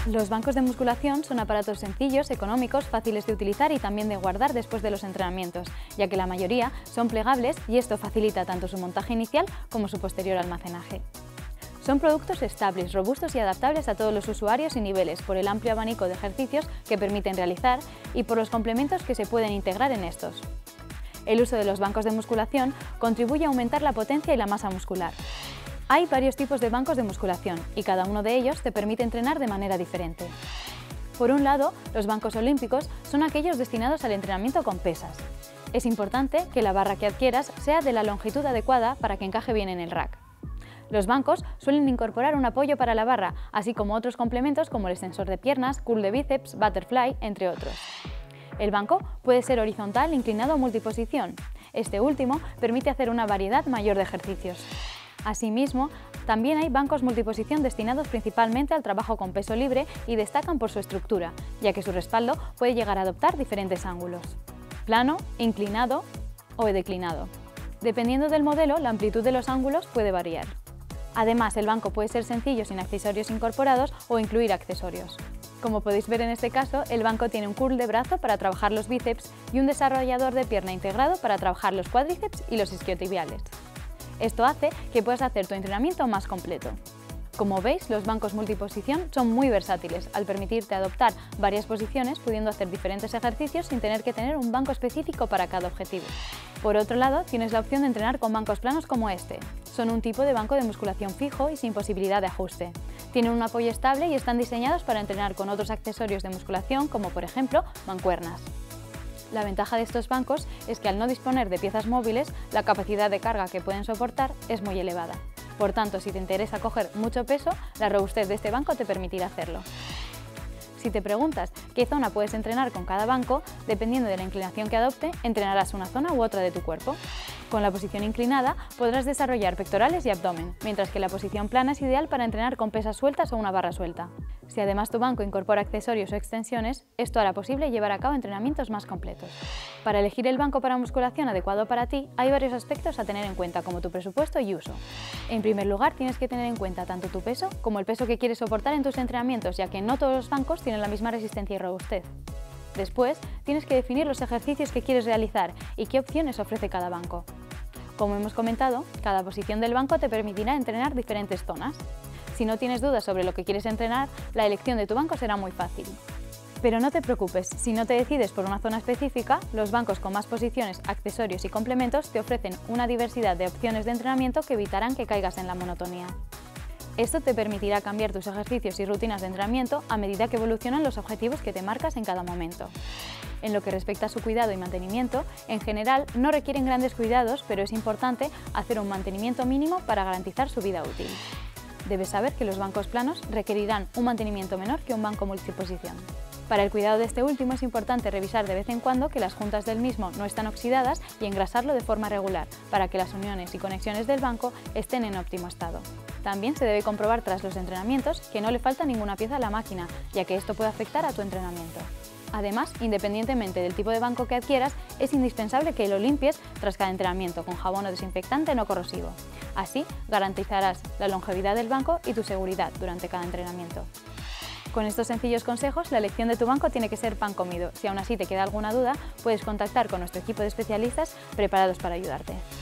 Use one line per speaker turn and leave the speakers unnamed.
Los bancos de musculación son aparatos sencillos, económicos, fáciles de utilizar y también de guardar después de los entrenamientos, ya que la mayoría son plegables y esto facilita tanto su montaje inicial como su posterior almacenaje. Son productos estables, robustos y adaptables a todos los usuarios y niveles por el amplio abanico de ejercicios que permiten realizar y por los complementos que se pueden integrar en estos. El uso de los bancos de musculación contribuye a aumentar la potencia y la masa muscular. Hay varios tipos de bancos de musculación y cada uno de ellos te permite entrenar de manera diferente. Por un lado, los bancos olímpicos son aquellos destinados al entrenamiento con pesas. Es importante que la barra que adquieras sea de la longitud adecuada para que encaje bien en el rack. Los bancos suelen incorporar un apoyo para la barra, así como otros complementos como el extensor de piernas, curl de bíceps, butterfly, entre otros. El banco puede ser horizontal, inclinado o multiposición. Este último permite hacer una variedad mayor de ejercicios. Asimismo, también hay bancos multiposición destinados principalmente al trabajo con peso libre y destacan por su estructura, ya que su respaldo puede llegar a adoptar diferentes ángulos: plano, inclinado o declinado. Dependiendo del modelo, la amplitud de los ángulos puede variar. Además, el banco puede ser sencillo sin accesorios incorporados o incluir accesorios. Como podéis ver en este caso, el banco tiene un curl de brazo para trabajar los bíceps y un desarrollador de pierna integrado para trabajar los cuádriceps y los isquiotibiales. Esto hace que puedas hacer tu entrenamiento más completo. Como veis, los bancos multiposición son muy versátiles al permitirte adoptar varias posiciones, pudiendo hacer diferentes ejercicios sin tener que tener un banco específico para cada objetivo. Por otro lado, tienes la opción de entrenar con bancos planos como este. Son un tipo de banco de musculación fijo y sin posibilidad de ajuste. Tienen un apoyo estable y están diseñados para entrenar con otros accesorios de musculación como por ejemplo mancuernas. La ventaja de estos bancos es que al no disponer de piezas móviles, la capacidad de carga que pueden soportar es muy elevada. Por tanto, si te interesa coger mucho peso, la robustez de este banco te permitirá hacerlo. Si te preguntas qué zona puedes entrenar con cada banco, dependiendo de la inclinación que adopte, entrenarás una zona u otra de tu cuerpo. Con la posición inclinada podrás desarrollar pectorales y abdomen, mientras que la posición plana es ideal para entrenar con pesas sueltas o una barra suelta. Si además tu banco incorpora accesorios o extensiones, esto hará posible llevar a cabo entrenamientos más completos. Para elegir el banco para musculación adecuado para ti, hay varios aspectos a tener en cuenta, como tu presupuesto y uso. En primer lugar, tienes que tener en cuenta tanto tu peso como el peso que quieres soportar en tus entrenamientos, ya que no todos los bancos tienen la misma resistencia y robustez. Después, tienes que definir los ejercicios que quieres realizar y qué opciones ofrece cada banco. Como hemos comentado, cada posición del banco te permitirá entrenar diferentes zonas. Si no tienes dudas sobre lo que quieres entrenar, la elección de tu banco será muy fácil. Pero no te preocupes, si no te decides por una zona específica, los bancos con más posiciones, accesorios y complementos te ofrecen una diversidad de opciones de entrenamiento que evitarán que caigas en la monotonía. Esto te permitirá cambiar tus ejercicios y rutinas de entrenamiento a medida que evolucionan los objetivos que te marcas en cada momento. En lo que respecta a su cuidado y mantenimiento, en general no requieren grandes cuidados, pero es importante hacer un mantenimiento mínimo para garantizar su vida útil. Debes saber que los bancos planos requerirán un mantenimiento menor que un banco multiposición. Para el cuidado de este último es importante revisar de vez en cuando que las juntas del mismo no están oxidadas y engrasarlo de forma regular para que las uniones y conexiones del banco estén en óptimo estado. También se debe comprobar tras los entrenamientos que no le falta ninguna pieza a la máquina, ya que esto puede afectar a tu entrenamiento. Además, independientemente del tipo de banco que adquieras, es indispensable que lo limpies tras cada entrenamiento con jabón o desinfectante no corrosivo. Así, garantizarás la longevidad del banco y tu seguridad durante cada entrenamiento. Con estos sencillos consejos, la elección de tu banco tiene que ser pan comido. Si aún así te queda alguna duda, puedes contactar con nuestro equipo de especialistas preparados para ayudarte.